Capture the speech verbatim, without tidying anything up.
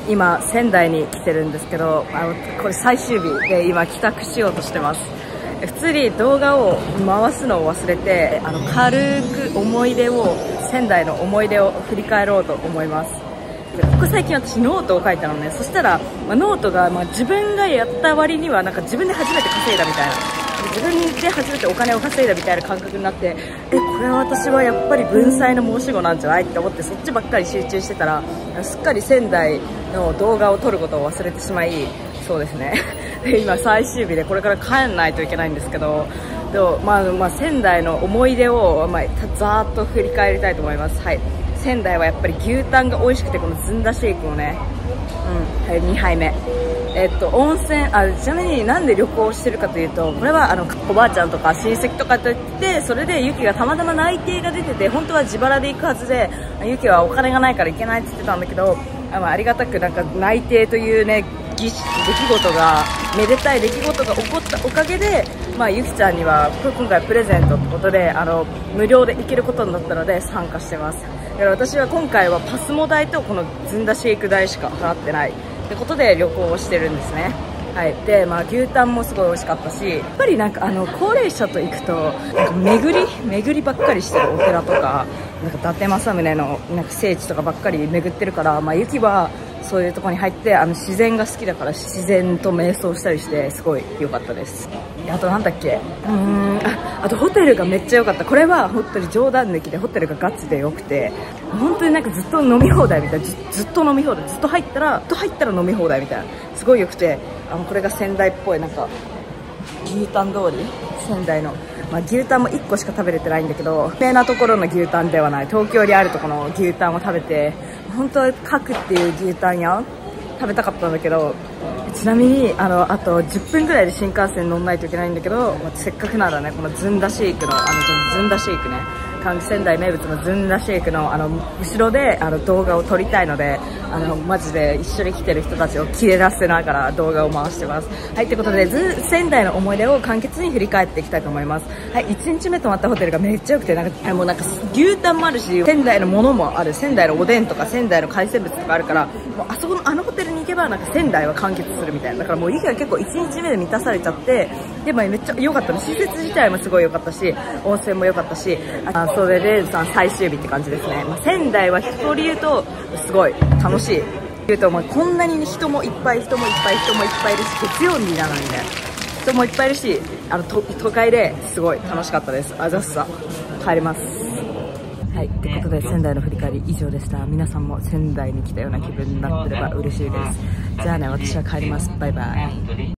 今仙台に来てるんですけど、あのこれ最終日で今帰宅しようとしてます。普通に動画を回すのを忘れて、あの軽く思い出を仙台の思い出を振り返ろうと思います。でここ最近私ノートを書いたのね。そしたら、まあ、ノートが、まあ、自分がやった割にはなんか自分で初めて稼いだみたいな、自分で初めてお金を稼いだみたいな感覚になって、えこれは私はやっぱり文才の申し子なんじゃないって思って、そっちばっかり集中してたらすっかり仙台の動画を撮ることを忘れてしまい、そうですねで今最終日でこれから帰んないといけないんですけど、でも、まあまあ、仙台の思い出を、まあ、ざーっと振り返りたいと思います。はい、仙台はやっぱり牛タンが美味しくて、このずんだシェイクをね、うん、はい、にはいめ、えっと、温泉、あ、ちなみになんで旅行してるかというと、これはあのおばあちゃんとか親戚とかといって、それでユキがたまたま内定が出てて、本当は自腹で行くはずで、ユキはお金がないから行けないって言ってたんだけど、あ、まあ、ありがたくなんか内定というね、出来事が、めでたい出来事が起こったおかげで、まあ、ゆきちゃんには今回プレゼントってことで、あの無料で行けることになったので参加してます。だから私は今回はパスモ代とこのずんだシェイク代しか払ってないってことで旅行をしてるんですね。はい、で、まあ、牛タンもすごい美味しかったし、やっぱりなんかあの高齢者と行くとなんか巡り巡りばっかりしてるお寺とか、なんか伊達政宗のなんか聖地とかばっかり巡ってるから、まあ、ゆきはそういうところに入って、あの自然が好きだから自然と瞑想したりしてすごい良かったです。あとなんだっけ、うーん、あ、あとホテルがめっちゃ良かった。これは本当に冗談抜きでホテルがガチで良くて、本当になんかずっと飲み放題みたいな、ず, ずっと飲み放題、ずっと入ったらずっと入ったら飲み放題みたいな、すごい良くて、あのこれが仙台っぽいなんか牛タン通り、仙台の、まあ、牛タンもいっこしか食べれてないんだけど、有名なところの牛タンではない、東京にあるところの牛タンを食べて、本当は角っていう牛タン屋食べたかったんだけど、ちなみにあのあとじゅっぷんぐらいで新幹線乗んないといけないんだけど、せっかくならね、このずんだシェイクのあのずんだシェイクね、仙台名物のずんだシェイクのあの後ろであの動画を撮りたいので、あのマジで一緒に来てる人たちをキレらせながら動画を回してます。はい、ということでず仙台の思い出を簡潔に振り返っていきたいと思います。はい、いちにちめ泊まったホテルがめっちゃ良くて、なんかもうなんか牛タンもあるし、仙台のものもある、仙台のおでんとか仙台の海鮮物とかあるから、もうあそこのあのホテルに行けばなんか仙台は完結するみたいな。だからもう雪が結構いちにちめで満たされちゃって、でもめっちゃ良かったの。施設自体もすごい良かったし、温泉も良かったし、あそれでさ最終日って感じですね。まあ、仙台は一通り言うとすごい楽しい。言うともうこんなに人もいっぱい人もいっぱい人もいっぱいいるし、月曜日なのにね人もいっぱいいるし、あの都都会ですごい楽しかったです。あざっさ帰ります。はい、ということで仙台の振り返り以上でした。皆さんも仙台に来たような気分になってれば嬉しいです。じゃあね、私は帰ります。バイバイ。